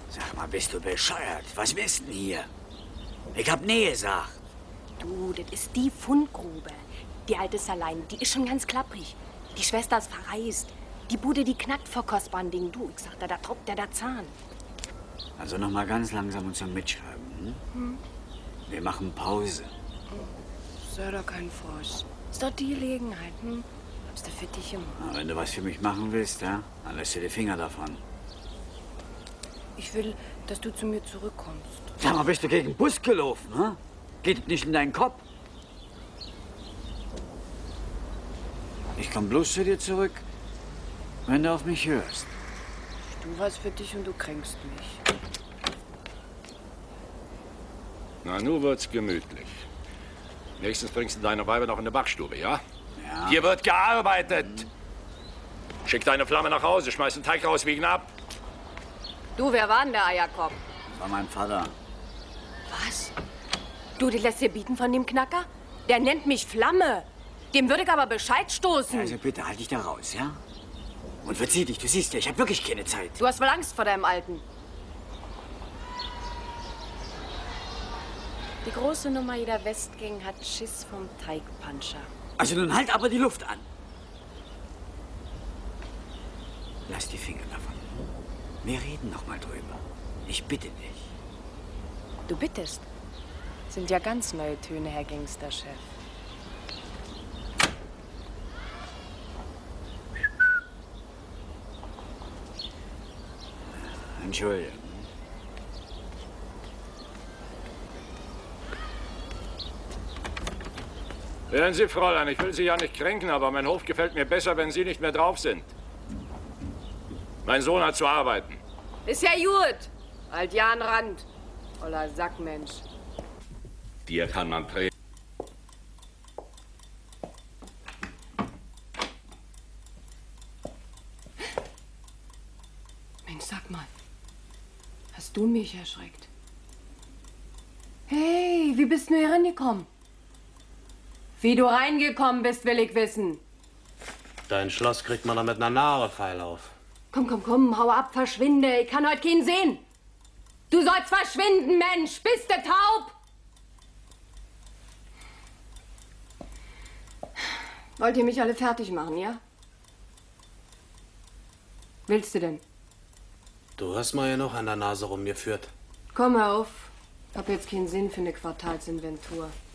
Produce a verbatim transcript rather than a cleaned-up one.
Sag mal, bist du bescheuert? Was willst du denn hier? Ich hab nie gesagt. Du, das ist die Fundgrube. Die alte Salein, die ist schon ganz klapprig. Die Schwester ist verreist. Die Bude, die knackt vor kostbaren Dingen. Du, ich sag da, da tropft der der Zahn. Also noch mal ganz langsam und zum Mitschreiben. Hm? Hm? Wir machen Pause. Oh, sei doch kein Frosch. Ist doch die Gelegenheit, hm? Hab's da für dich gemacht. Na, wenn du was für mich machen willst, ja, dann lässt du die Finger davon. Ich will, dass du zu mir zurückkommst. Sag mal, bist du gegen den Bus gelaufen, hm? Geht nicht in deinen Kopf? Ich komm bloß zu dir zurück, wenn du auf mich hörst. Ich tu was für dich und du kränkst mich. Na, nun wird's gemütlich. Nächstens bringst du deine Weiber noch in die Backstube, ja? Ja. Hier wird gearbeitet. Schick deine Flamme nach Hause, schmeiß den Teig raus, wiegen ab. Du, wer war denn der Eierkopf? Das war mein Vater. Was? Du, die lässt dir bieten von dem Knacker? Der nennt mich Flamme. Dem würde ich aber Bescheid stoßen. Also bitte, halt dich da raus, ja? Und verzieh dich, du siehst ja, ich hab wirklich keine Zeit. Du hast wohl Angst vor deinem Alten. Die große Nummer jeder Westgang hat Schiss vom Teigpanscher. Also nun halt aber die Luft an. Lass die Finger davon. Wir reden noch mal drüber. Ich bitte dich. Du bittest? Sind ja ganz neue Töne, Herr Gangsterchef. Entschuldigung. Hören Sie, Fräulein, ich will Sie ja nicht kränken, aber mein Hof gefällt mir besser, wenn Sie nicht mehr drauf sind. Mein Sohn hat zu arbeiten. Ist ja gut. Halt ja an Rand. Oller Sackmensch. Dir kann man predigen. Mensch, sag mal. Hast du mich erschreckt? Hey, wie bist du hier reingekommen? Wie du reingekommen bist, will ich wissen. Dein Schloss kriegt man doch mit einer Nahrefeil auf. Komm, komm, komm, hau ab, verschwinde. Ich kann heute keinen sehen. Du sollst verschwinden, Mensch. Bist du taub? Wollt ihr mich alle fertig machen, ja? Willst du denn? Du hast mal genug an der Nase rumgeführt. Komm auf. Ich hab jetzt keinen Sinn für eine Quartalsinventur.